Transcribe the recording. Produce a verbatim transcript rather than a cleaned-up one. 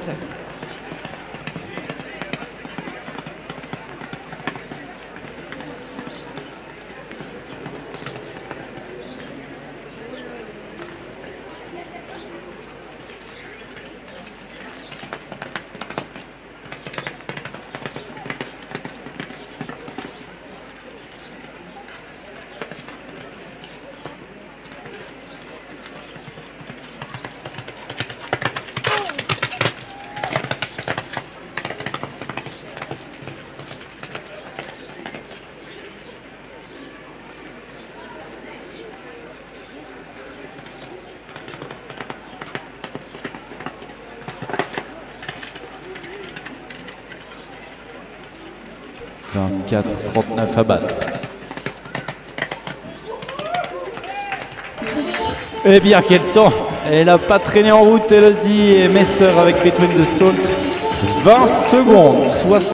Salt. vingt-quatre trente-neuf à battre. Eh bien, quel temps! Elle n'a pas traîné en route, Elodie et Messer avec Between the Salt. vingt secondes, soixante.